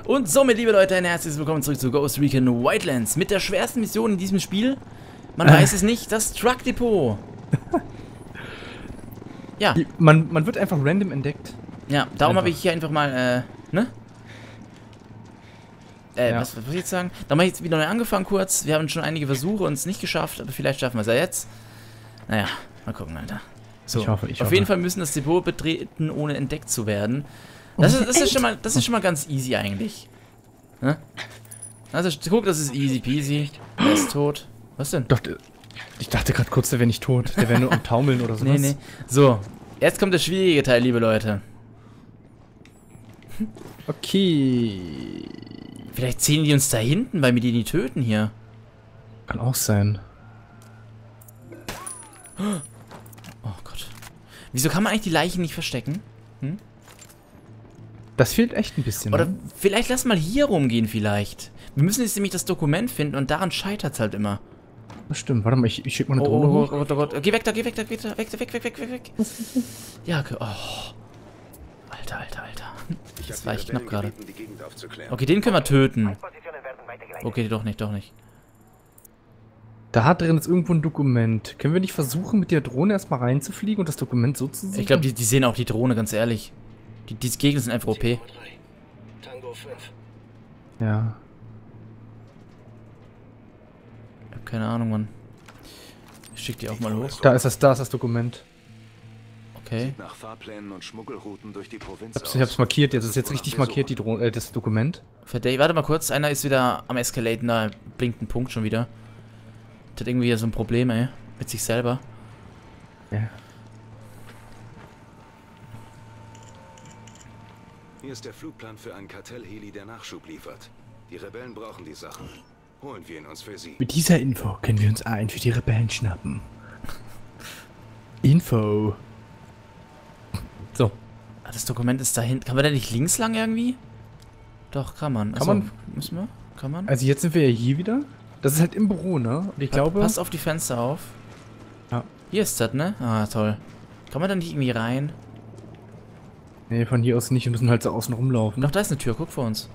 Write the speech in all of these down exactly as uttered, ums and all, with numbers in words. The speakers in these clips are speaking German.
Und somit, liebe Leute, ein herzliches Willkommen zurück zu Ghost Recon Wildlands mit der schwersten Mission in diesem Spiel. Man weiß es nicht, das Truck Depot. Ja. Man, man wird einfach random entdeckt. Ja, darum habe ich hier einfach mal, äh, ne? Äh, ja. was, was soll ich jetzt sagen? Da habe ich jetzt wieder neu angefangen kurz. Wir haben schon einige Versuche uns nicht geschafft, aber vielleicht schaffen wir es ja jetzt. Naja, mal gucken, Alter. So, ich hoffe, ich auf hoffe. jeden Fall müssen das Depot betreten, ohne entdeckt zu werden. Das ist, das ist, schon, mal, das ist schon mal ganz easy eigentlich. Ne? Also guck, das ist easy peasy. Der ist tot. Was denn? Doch, ich dachte gerade kurz, der wäre nicht tot. Der wäre nur am Taumeln oder sowas. Nee, nee. So, jetzt kommt der schwierige Teil, liebe Leute. Okay. Vielleicht zählen die uns da hinten, weil wir die nicht töten hier. Kann auch sein. Oh Gott. Wieso kann man eigentlich die Leichen nicht verstecken? Hm? Das fehlt echt ein bisschen. Oder ne? vielleicht lass mal hier rumgehen vielleicht. Wir müssen jetzt nämlich das Dokument finden und daran scheitert es halt immer. Das stimmt. Warte mal, ich, ich schick mal eine Oh, Drohne oh, hoch. oh, oh, oh Gott. Geh weg da, geh weg da, geh da, weg, weg, weg, weg, weg, weg. Ja, okay. Oh. Alter, alter, alter. Das war echt knapp gerade. Okay, den können wir töten. Okay, doch nicht, doch nicht. Da drin ist irgendwo ein Dokument. Können wir nicht versuchen, mit der Drohne erstmal reinzufliegen und das Dokument so zu sehen? Ich glaube, die, die sehen auch die Drohne, ganz ehrlich. Die, die Gegner sind einfach O P. Ja. Ich hab keine Ahnung, Mann. Ich schick die auch mal hoch. Da ist das, da ist das Dokument. Okay. Nach Fahrplänen und Schmuggelrouten durch die Provinz Ich hab's, ich hab's markiert, jetzt ist jetzt richtig markiert, die Drohne, äh, das Dokument. Verdammt, warte mal kurz, einer ist wieder am Escalaten, da blinkt ein Punkt schon wieder. Der hat irgendwie so ein Problem, ey. Mit sich selber. Ja. Hier ist der Flugplan für einen Kartellheli, der Nachschub liefert. Die Rebellen brauchen die Sachen. Holen wir ihn uns für sie. Mit dieser Info können wir uns einen für die Rebellen schnappen. Info. So. Ah, das Dokument ist da hinten. Kann man da nicht links lang irgendwie? Doch, kann man. Kann Achso, man? Müssen wir? Kann man? Also jetzt sind wir ja hier wieder. Das ist halt im Büro, ne? Und ich glaube... Passt auf die Fenster auf. Ja. Hier ist das, ne? Ah, toll. Kann man da nicht irgendwie rein? Nee, von hier aus nicht. Wir müssen halt so außen rumlaufen. Doch, da ist eine Tür. Guck vor uns.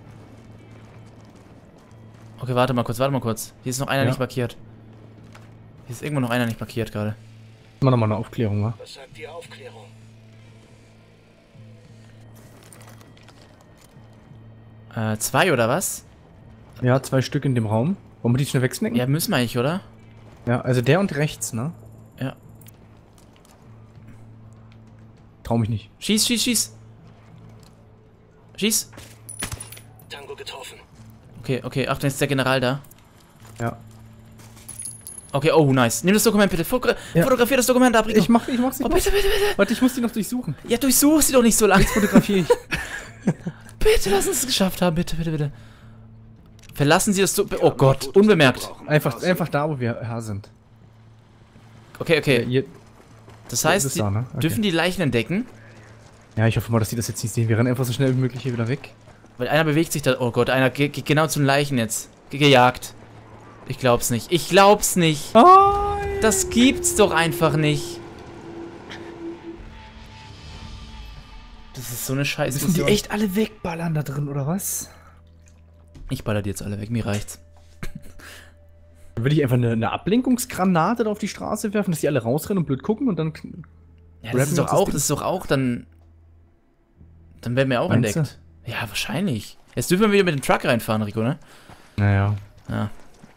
Okay, warte mal kurz, warte mal kurz. Hier ist noch einer Ja. nicht markiert. Hier ist irgendwo noch einer nicht markiert gerade. Machen wir nochmal eine Aufklärung, wa? Was sagt die Aufklärung? Äh, zwei oder was? Ja, zwei Stück in dem Raum. Wollen wir die schnell wegsnacken? Ja, müssen wir eigentlich, oder? Ja, also der und rechts, ne? Ja. Trau mich nicht. Schieß, schieß, schieß. Schieß. Tango getroffen. Okay, okay. Achtung, jetzt ist der General da. Ja. Okay, oh, nice. Nimm das Dokument bitte. Fotogra Ja. Fotografier das Dokument ab, Rico. Ich mach, ich mach sie. Oh, bitte, bitte, bitte. Warte, ich muss die noch durchsuchen. Ja, durchsuch sie doch nicht so lange. Fotografiere ich. Bitte, lass uns es geschafft haben. Bitte, bitte, bitte. Verlassen Sie das so... Oh Gott, unbemerkt. Einfach, einfach da, wo wir her sind. Okay, okay. Hier, Das das heißt, ist die da, ne? Okay. dürfen die Leichen entdecken? ja, ich hoffe mal, dass die das jetzt nicht sehen. Wir rennen einfach so schnell wie möglich hier wieder weg. Weil einer bewegt sich da... Oh Gott, einer geht geht genau zu den Leichen jetzt. Ge gejagt. Ich glaub's nicht. Ich glaub's nicht. Oh, Das gibt's doch einfach nicht. Das ist so eine Scheiße. müssen die echt alle wegballern da drin, oder was? Ich baller die jetzt alle weg, mir reicht's. Dann würde ich einfach eine, eine Ablenkungsgranate da auf die Straße werfen, dass die alle rausrennen und blöd gucken und dann... Ja, Rappen das ist wir doch uns das auch, Ding? das ist doch auch dann... Dann werden wir auch Meinst entdeckt. Ja, wahrscheinlich. Jetzt dürfen wir wieder mit dem Truck reinfahren, Rico, ne? Naja. Ja.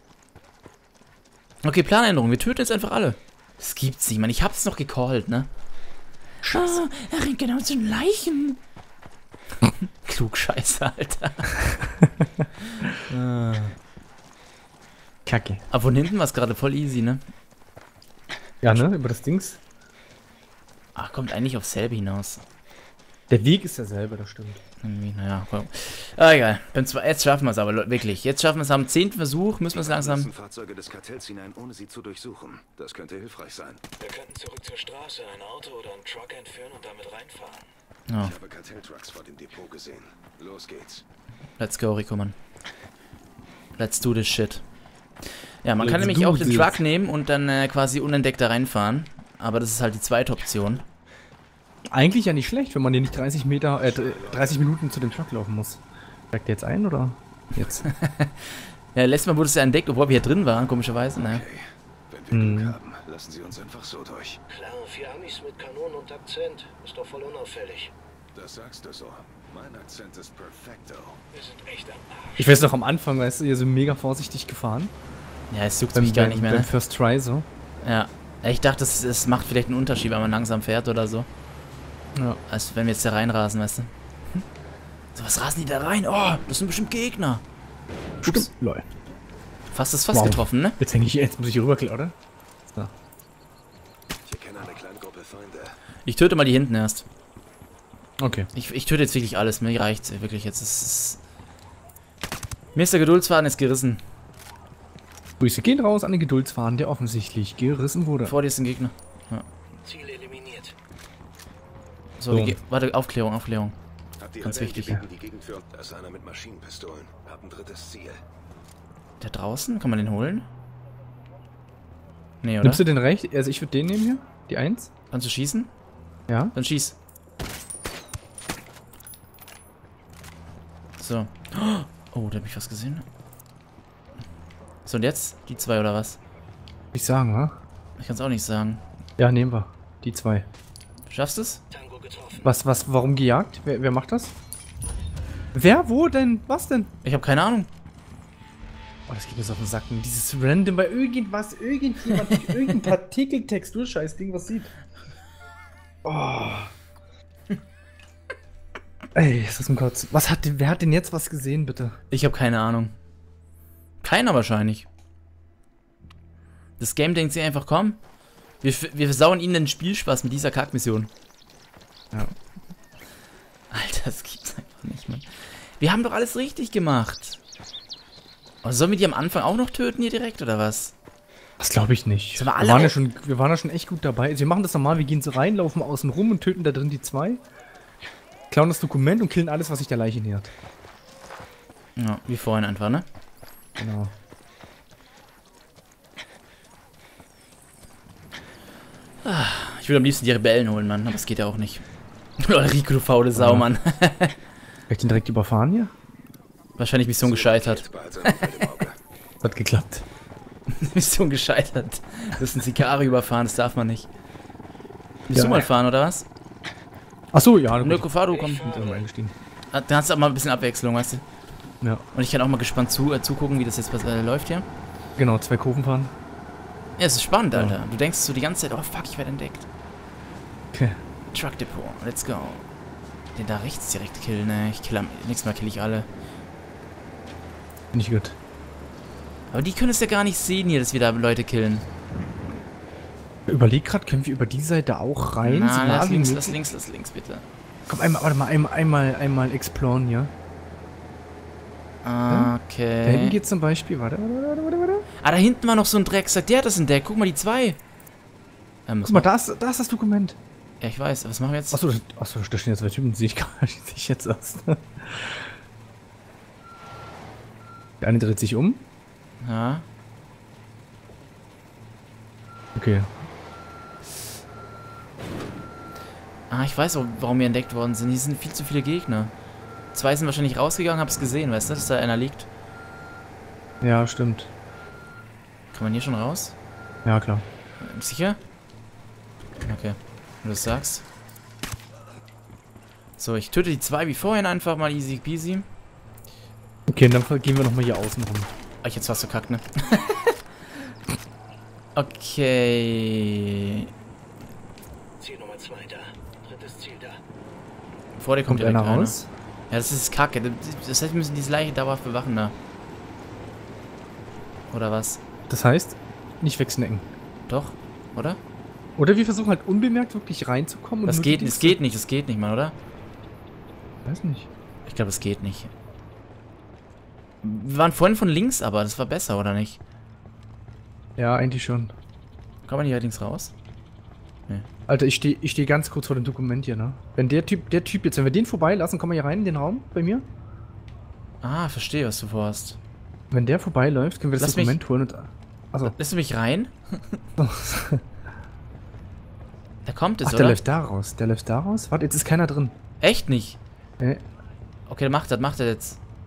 Okay, Planänderung. Wir töten jetzt einfach alle. Das gibt's nicht, Mann. Ich hab's noch gecallt, ne? Scheiße. Ah, er rennt genau zu den Leichen. Klugscheiße, Alter. ah. Kacke. Aber von hinten war es gerade voll easy, ne? Ja, ne? Über das Dings. Ach, kommt eigentlich aufs selbe hinaus. Der Weg ist derselbe, das stimmt. Irgendwie, naja, komm. Ah, egal. Beim zwei, jetzt schaffen wir es aber, Leute, wirklich. Jetzt schaffen wir es am zehnten Versuch, müssen wir es langsam... Fahrzeuge des Kartells hinein, ohne sie zu durchsuchen. Das könnte hilfreich sein. Wir könnten zurück zur Straße ein Auto oder einen Truck entführen und damit reinfahren. Ja, Ich habe Kartelltrucks vor dem Depot gesehen. Los geht's. let's go, Rico, Mann. Let's do this shit. Ja, man Let's kann nämlich do auch den this. Truck nehmen und dann äh, quasi unentdeckt da reinfahren. Aber das ist halt die zweite Option. Eigentlich ja nicht schlecht, wenn man den nicht dreißig Meter, äh, dreißig Minuten zu dem Truck laufen muss. Steigt der jetzt ein, oder? Jetzt. Ja, letztes Mal wurde es ja entdeckt, obwohl wir hier drin waren, komischerweise. Naja. Okay. Wenn wir Glück Hm. haben, lassen Sie uns einfach so durch. Klar, vier Amis mit Kanonen und Akzent. Ist doch voll unauffällig. Das sagst du so. Mein Akzent ist perfekto. Wir sind echt am Arsch. Ich weiß noch am Anfang, weißt du, hier so mega vorsichtig gefahren. Ja, es juckt Beim, mich gar beim, nicht mehr, beim ne? First Try so. Ja. Ich dachte, es, es macht vielleicht einen Unterschied, wenn man langsam fährt oder so. Ja. Als wenn wir jetzt da reinrasen, weißt du. Hm? So, was rasen die da rein? Oh, das sind bestimmt Gegner. Stimmt. Lol. Fast ist fast Wow. getroffen, ne? Jetzt hänge ich, jetzt muss ich hier rüberklettern, oder? So. Ich erkenne eine kleine Gruppe Feinde. Ich töte mal die hinten erst. Okay. Ich, ich töte jetzt wirklich alles. Mir reicht's wirklich jetzt. Es ist Mir ist der Geduldsfaden jetzt gerissen. Grüße gehen raus an den Geduldsfaden, der offensichtlich gerissen wurde. Vor dir ist ein Gegner. Ziel eliminiert. So, So. wie ge- warte, Aufklärung, Aufklärung. Habt die Ganz Rebellen wichtig. gebeten, die Gegend für da ist einer mit Maschinenpistolen. Hab ein drittes Ziel. Der draußen? Kann man den holen? Nee, oder? Nimmst du den recht? Also ich würde den nehmen hier. Die eins. Kannst du schießen? Ja. Dann schieß. So. Oh, da hab ich was gesehen. So, und jetzt? Die zwei oder was? Würde ich sagen, wa? Ich kann's auch nicht sagen. Ja, nehmen wir. Die zwei. Schaffst du's? Tango getroffen. Was, was, warum gejagt? Wer, wer macht das? Wer? Wo denn? Was denn? Ich habe keine Ahnung. Oh, das geht mir so auf den Sack. Dieses random bei irgendwas, irgendjemand, durch irgendein Partikeltext, du scheiß Ding, was sieht. Oh. Ey, ist das ein Kotz. Was hat denn, wer hat denn jetzt was gesehen, bitte? Ich habe keine Ahnung. Keiner wahrscheinlich. Das Game denkt sich einfach, komm, wir, f- wir versauen ihnen den Spielspaß mit dieser Kackmission. Ja. Alter, das gibt's einfach nicht, Mann. Wir haben doch alles richtig gemacht. Oder sollen wir die am Anfang auch noch töten hier direkt, oder was? Das glaube ich nicht. Sind wir Wir, alle waren ja auf- schon, wir waren ja schon echt gut dabei. Also wir machen das normal, wir gehen so rein, laufen außen rum und töten da drin die zwei. Klauen das Dokument und killen alles, was sich der Leiche nähert. Ja, wie vorhin einfach, ne? Genau. Ich würde am liebsten die Rebellen holen, Mann, aber es geht ja auch nicht. Oder Rico, du faule Sau, Ja. Mann. Kann ich den direkt überfahren hier? Wahrscheinlich Mission gescheitert. Behalte ein Feld im Auge. Das hat geklappt. Mission gescheitert. Du bist ein Sikari überfahren, das darf man nicht. Willst Ja. du mal fahren, oder was? Achso, ja, Nö, fahr du, komm. bin mal eingestiegen. Ah, Dann hast du auch mal ein bisschen Abwechslung, weißt du? Ja, Und ich kann auch mal gespannt zu, äh, zugucken, wie das jetzt äh, läuft hier. genau, zwei Kurven fahren. Ja, es ist spannend, Ja. Alter. Du denkst so die ganze Zeit, oh fuck, ich werde entdeckt. Okay. Truck Depot, let's go. Den da rechts direkt killen, ne? Ich kill am nächstes Mal kill ich alle. Nicht gut. Aber die können es ja gar nicht sehen hier, dass wir da Leute killen. Überleg grad, können wir über die Seite auch rein? So Na, nah lass wie links, möglich? lass links, lass links, bitte. Komm, einmal, warte mal, einmal, einmal, einmal exploren hier. Da hinten Okay. geht's zum Beispiel, warte, warte, warte, warte, warte. Ah, da hinten war noch so ein Drecksack, der hat das entdeckt. Guck mal, die zwei. Ähm, Guck mal, da ist, da ist das Dokument. Ja, ich weiß. Was machen wir jetzt? Achso, das- achso, da stehen jetzt zwei Typen, sehe ich gar nicht, sehe ich jetzt aus. Der eine dreht sich um. Ja. Okay. Ah, ich weiß auch, warum wir entdeckt worden sind. Hier sind viel zu viele Gegner. Zwei sind wahrscheinlich rausgegangen, hab's gesehen, weißt du, dass da einer liegt. Ja, stimmt. Kann man hier schon raus? Ja, klar. Sicher? Okay. Wenn du es sagst. So, ich töte die zwei wie vorhin einfach mal easy peasy. Okay, dann gehen wir nochmal hier außen rum. Ah, ich jetzt fast verkackt, ne? Okay. Ziel Nummer zwei da. Drittes Ziel da. Vor dir kommt, Kommt direkt einer einer. raus? Ja, das ist kacke. Das heißt, wir müssen diese Leiche dauerhaft bewachen da. Oder was? Das heißt, nicht wegsnacken. Doch? Oder? Oder wir versuchen halt unbemerkt wirklich reinzukommen. Und Das nur geht, die das Dienste- geht nicht, das geht nicht, Mann, oder? Weiß nicht. Ich glaube, es geht nicht. Wir waren vorhin von links, aber das war besser, oder nicht? Ja, eigentlich schon. Kann man hier links raus? Alter, ich stehe ich steh ganz kurz vor dem Dokument hier, ne? Wenn der Typ, der Typ jetzt, wenn wir den vorbeilassen, kommen wir hier rein in den Raum bei mir. Ah, verstehe, was du vorhast. Wenn der vorbeiläuft, können wir das Lass mich- Dokument holen und. Achso. Lässt du mich rein? Da kommt es, Ach, der oder? läuft da raus. Der läuft da raus? Warte, jetzt ist keiner drin. Echt nicht? Äh, Okay, dann macht das, macht er jetzt.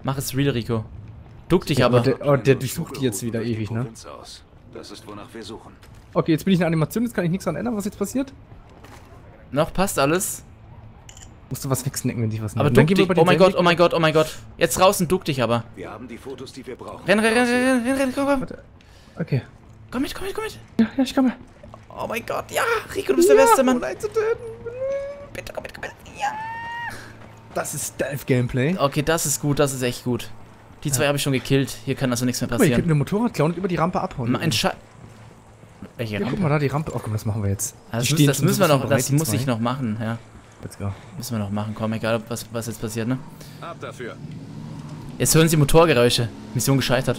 Mach es real, Rico. Duck dich Ja, aber. aber der, oh, der durchsucht die jetzt wieder ewig, ne? Das ist, wonach wir suchen. Okay, jetzt bin ich in der Animation, jetzt kann ich nichts daran ändern, was jetzt passiert. Noch passt alles. Musst du was wegsnacken, wenn dich was Aber nimmt. Dann duck gehen wir dich. über Oh mein den Gott, oh mein Gott, oh mein Gott. Jetzt draußen duck dich aber. Wir haben die Fotos, die wir brauchen. Renn, renn, renn, renn, renn, renn, komm, komm. Warte. Okay. Komm mit, komm mit, komm mit. Ja, ja, ich komme. Oh mein Gott, ja. Rico, du bist der Beste, Mann. Zu töten. Bitte, komm mit, komm mit. Ja. Das ist Stealth-Gameplay. Okay, das ist gut, das ist echt gut. Die zwei ja. habe ich schon gekillt. Hier kann also nichts mehr Guck mal, ihr passieren. könnt eine Motorrad klauen und über die Rampe abhauen. Ein Scha... Welche Ja, Rampe? guck mal da, die Rampe. Oh komm, das machen wir jetzt. Also Die das, stehen das schon müssen wir sowas noch, von das bereit, die muss ich zwei. noch machen, ja. Let's go. Müssen wir noch machen, komm, egal was, was jetzt passiert, ne? Ab dafür. Jetzt hören Sie Motorgeräusche. Mission gescheitert.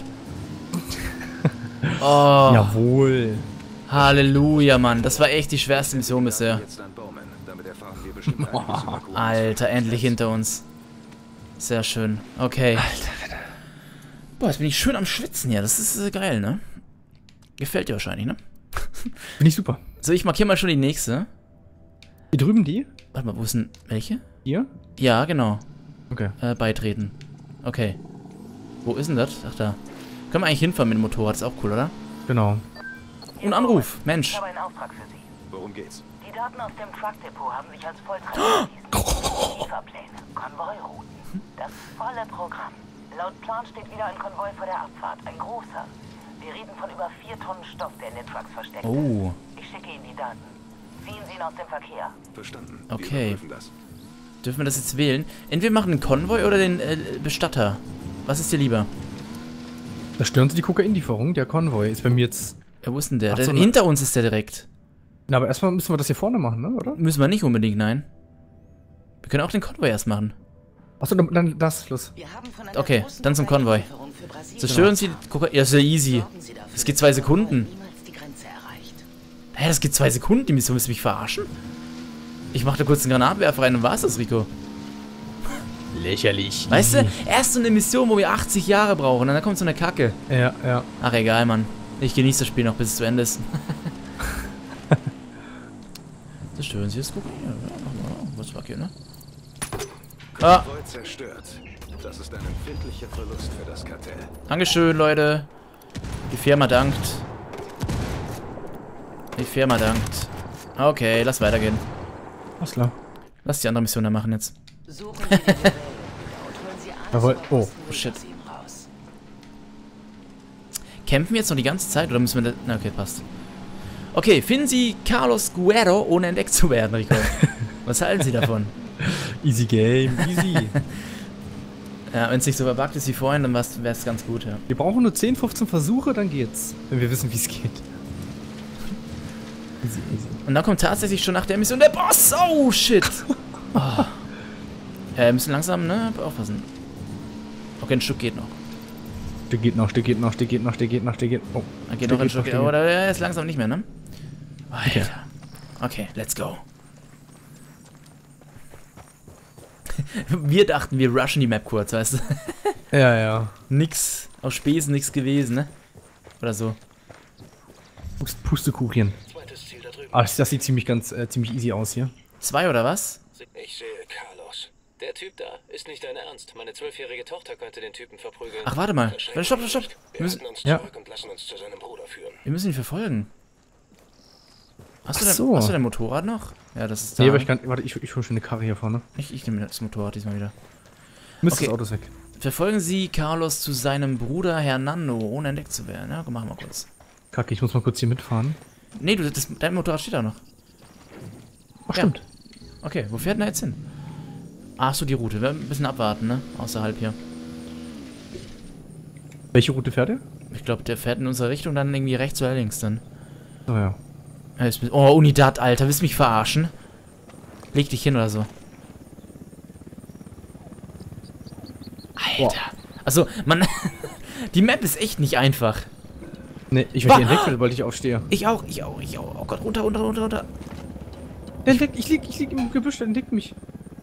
Oh. Jawohl. Halleluja, Mann. Das war echt die schwerste Mission bisher. Jetzt an Bowman. Damit erfahren wir bestimmt einiges über Gruben. Alter, endlich hinter uns. Sehr schön. Okay. Alter. Boah, jetzt bin ich schön am Schwitzen hier. Das ist äh, geil, ne? Gefällt dir wahrscheinlich, ne? Bin ich super. So, ich markiere mal schon die nächste. Hier drüben die? Warte mal, wo ist denn... Welche? Hier? Ja, genau. Okay. Äh, beitreten. Okay. Wo ist denn das? Ach, da. Können wir eigentlich hinfahren mit dem Motorrad. Ist auch cool, oder? Genau. Und Anruf. Mensch. Ich habe einen Auftrag für Sie. Worum geht's? Die Daten aus dem Truck-Depot haben sich als Volltreffer erwiesen. Lieferpläne, Konvoirouten, das volle Programm. Laut Plan steht wieder ein Konvoi vor der Abfahrt, ein großer. Wir reden von über vier Tonnen Stoff, der in den Trucks versteckt ist. Oh. Ich schicke Ihnen die Daten. Ziehen Sie ihn aus dem Verkehr. Verstanden. Okay. Wir überprüfen das. Dürfen wir das jetzt wählen? Entweder machen einen Konvoi oder den äh, Bestatter. Was ist dir lieber? Da stören Sie die Kokainlieferung. Der Konvoi ist bei mir jetzt... Ja, wo ist denn der? Ach der so, ne? hinter uns ist der direkt. Na, aber erstmal müssen wir das hier vorne machen, ne? Oder? Müssen wir nicht unbedingt, nein. Wir können auch den Konvoi erst machen. Achso, dann, dann das, Schluss. Wir haben von einer Okay, großen dann zum Konvoi. Kokainlieferung für Brasilien. Zerstören Sie die Kokain... Ja, ist ja easy. Sorgen Sie dafür, Das geht zwei dass der Konvoi Sekunden. niemals die Grenze erreicht. Hä, das geht zwei Sekunden? Die Mission, willst du mich verarschen? Ich mach da kurz einen Granatwerfer rein und war's das, Rico. Lächerlich. Weißt du, erst so eine Mission, wo wir achtzig Jahre brauchen, und dann kommt so eine Kacke. Ja, ja. Ach, egal, Mann. Ich genieße das Spiel noch, bis es zu Ende ist. Zerstören Sie das Kokain? Ja, was war hier, ne? Ah, Konvoi zerstört. Das ist ein empfindlicher Verlust für das Kartell. Dankeschön, Leute. Die Firma dankt. Die Firma dankt. Okay, lass weitergehen. Alles klar. Lass die andere Mission da machen jetzt. Suchen Sie die Rebellen und holen Sie alles Jawohl. so Oh, wie shit. aus ihm raus. Kämpfen wir jetzt noch die ganze Zeit oder müssen wir das... Na, okay, passt. Okay, finden Sie Carlos Guerrero, ohne entdeckt zu werden, Rico. Was halten Sie davon? Easy Game, easy. Ja, wenn es nicht so verbuggt ist wie vorhin, dann wäre es ganz gut, ja. Wir brauchen nur zehn, fünfzehn Versuche, dann geht's. Wenn wir wissen, wie es geht. Easy, easy. Und dann kommt tatsächlich schon nach der Mission der Boss. Oh, shit. Oh. Ja, wir müssen langsam, ne? Aufpassen. Okay, ein Stück geht noch. Stück geht noch, Stück geht noch, Stück geht noch, Stück geht noch, Stück geht noch. Oh. Da geht noch ein Stück. Stück Oh, der ist langsam nicht mehr, ne? Alter. Okay. Okay, let's go. Wir dachten, wir rushen die Map kurz, weißt du? Ja, ja. Nix. Aus Spesen nichts gewesen, ne? Oder so. Pust- Pustekuchen. Zweites Ziel da drüben. Ah, das das sieht ziemlich ganz, äh, ziemlich easy aus hier. Zwei oder was? Ich sehe Carlos. Der Typ da ist nicht dein Ernst. Meine zwölfjährige Tochter könnte den Typen verprügeln. Ach, warte mal. Verschrecken Stopp, ihn stopp, stopp. nicht. Wir Wir müssen, halten uns Ja. zurück und lassen uns zu seinem Bruder führen. wir müssen ihn verfolgen. Hast, Ach du dein, so. hast du dein Motorrad noch? Ja, das ist da. Nee, aber ich kann. Warte, ich, ich hole schon eine Karre hier vorne. ich, ich nehme das Motorrad diesmal wieder. Müsste Okay. das Auto ist weg. Verfolgen Sie Carlos zu seinem Bruder Hernando, ohne entdeckt zu werden. Ja, komm, machen wir kurz. Kacke, ich muss mal kurz hier mitfahren. Nee, du, das, dein Motorrad steht da noch. Ach, Ja. stimmt. Okay, wo fährt denn er jetzt hin? Ach so, die Route. Wir werden ein bisschen abwarten, ne? Außerhalb hier. Welche Route fährt er? Ich glaube, der fährt in unsere Richtung, dann irgendwie rechts oder links dann. Oh ja. Ja, ist- Oh, Unidad, Alter. Willst du mich verarschen? Leg dich hin oder so. Alter. Also, man... die Map ist echt nicht einfach. Ne, ich werde hier entdeckt, weil ich aufstehe. Ich auch, ich auch, ich auch. Oh Gott, runter, runter, runter, runter. Der entdeckt, ich lieg, ich lieg im Gebüsch, der entdeckt mich.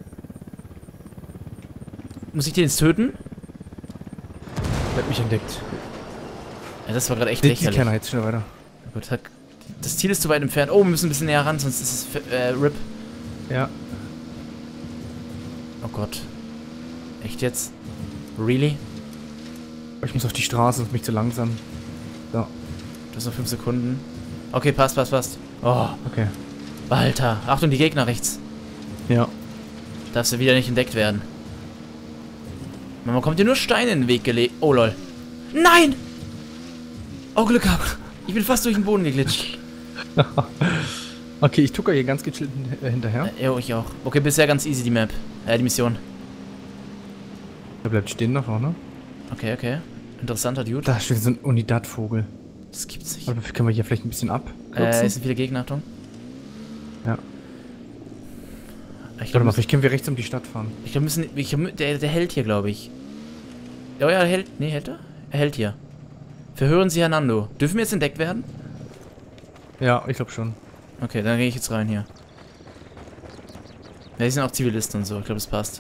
Muss ich den jetzt töten? Der hat mich entdeckt. Ja, das war gerade echt Sieht sieht lächerlich. keiner, jetzt schnell weiter. Gut, hat- das Ziel ist zu weit entfernt. Oh, wir müssen ein bisschen näher ran, sonst ist es f- äh, R I P. Ja. Oh Gott. Echt jetzt? Really? Ich muss auf die Straße, das ist mich zu langsam. So. Das sind noch fünf Sekunden. Okay, passt, passt, passt. Oh, Okay. Alter. Achtung, die Gegner rechts. Ja. Darfst du wieder nicht entdeckt werden. Man bekommt dir nur Steine in den Weg gelegt. Oh, lol. Nein! Oh, Glück gehabt. Ich bin fast durch den Boden geglitscht. Okay, ich tucker hier ganz gechillt hin- äh, hinterher. Äh, jo, ich auch. Okay, bisher ganz easy die Map. Äh, die Mission. Der bleibt stehen da vorne. Okay, okay. Interessanter Dude. Da steht so ein Unidat-Vogel. Das gibt's nicht. Aber können wir hier vielleicht ein bisschen ab? Äh, es sind viele Gegner, Achtung. Ja. Ich Warte glaube, mal, vielleicht können wir rechts um die Stadt fahren. ich glaub, müssen, ich, glaub, der, der hält hier, glaube ich. Oh ja, er hält. Nee, hält er? Er hält hier. Verhören Sie Hernando. Dürfen wir jetzt entdeckt werden? Ja, ich glaube schon. Okay, dann gehe ich jetzt rein hier. Ja, die sind auch Zivilisten und so. Ich glaube, das passt.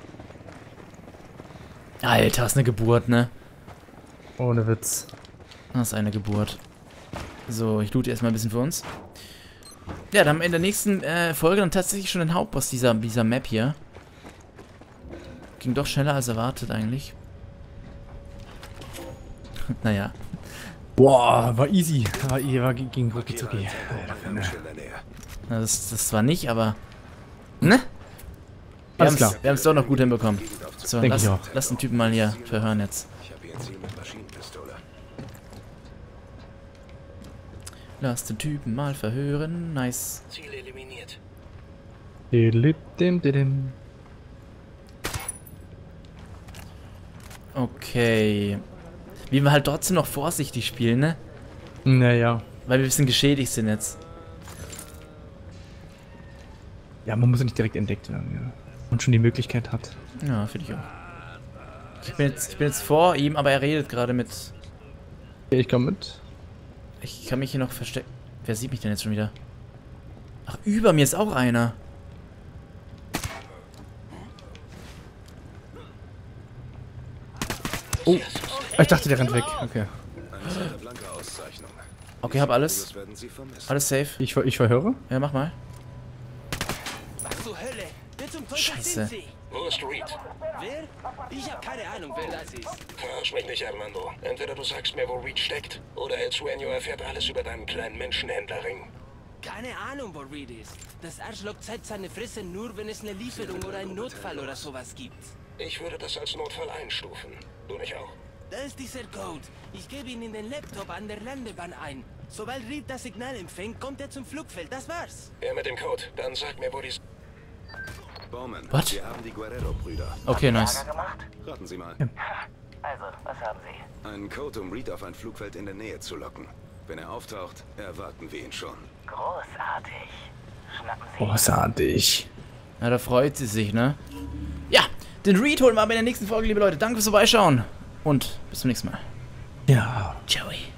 Alter, ist eine Geburt, ne? Ohne Witz. Das ist eine Geburt. So, ich loote erstmal ein bisschen für uns. Ja, dann haben wir in der nächsten äh, Folge dann tatsächlich schon den Hauptboss dieser, dieser Map hier. Ging doch schneller als erwartet eigentlich. Naja. Boah, war easy. War, war ging rucki zucki. Na, das, das zwar nicht, aber... Ne? Wir Alles haben's- klar. Wir haben es doch noch gut hinbekommen. So, Denk lass, ich auch. lass den Typen mal hier verhören jetzt. Ich habe hier ein Ziel mit Maschinenpistole. Lass den Typen mal verhören. Nice. Ziel eliminiert. Didim, didim. Okay. Wie wir halt trotzdem noch vorsichtig spielen, ne? Naja. Weil wir ein bisschen geschädigt sind jetzt. Ja, man muss ja nicht direkt entdeckt werden, ja. Und schon die Möglichkeit hat. Ja, finde ich auch. Ich bin, jetzt, ich bin jetzt vor ihm, aber er redet gerade mit... Okay, ich komme mit. Ich kann mich hier noch verstecken. Wer sieht mich denn jetzt schon wieder? Ach, über mir ist auch einer. Oh, ich dachte, der rennt weg. Okay. Eine Santa Blanca Auszeichnung. Okay, hab alles. Das werden Sie vermissen. Alles safe. Ich, ver- ich verhöre. Ja, mach mal. Was zur Hölle? Wer zum Teufel Scheiße. sind Sie? Wo ist Reed? Wer? Ich habe keine Ahnung, wer das ist. Verarsch mich nicht, Armando. Entweder du sagst mir, wo Reed steckt, oder El Sueño erfährt alles über deinen kleinen Menschenhändlerring. Keine Ahnung, wo Reed ist. Das Arschloch zeigt seine Fresse nur, wenn es eine Lieferung oder einen Notfall oder sowas gibt. Ich würde das als Notfall einstufen. Du nicht auch? Da ist dieser Code. Ich gebe ihn in den Laptop an der Landebahn ein. Sobald Reed das Signal empfängt, kommt er zum Flugfeld. Das war's. Er mit dem Code. Dann sag mir, wo die... Bowman, What? wir haben die Guerrero-Brüder. Okay, nice. Ärger gemacht? Raten Sie mal. Also, was haben Sie? Einen Code, um Reed auf ein Flugfeld in der Nähe zu locken. Wenn er auftaucht, erwarten wir ihn schon. Großartig. Schnappen Sie. Großartig. Na, da freut sie sich, ne? Ja, den Reed holen wir aber in der nächsten Folge, liebe Leute. Danke fürs Vorbeischauen. Und bis zum nächsten Mal. Ja. Ciao.